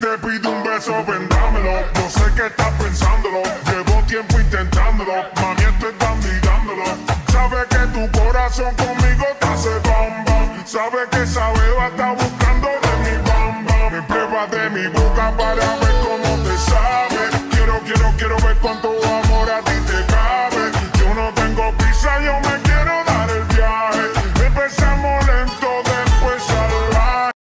te pido un beso, ven dámelo. Yo sé que estás pensándolo, llevo tiempo intentándolo. Mami, esto es dando y dándolo. Sabe que tu corazón conmigo te hace bam bam. Sabe que esa beba está buscando de mi bam bam. Me prueba de mi boca para ver cómo te sabe. Quiero ver cuánto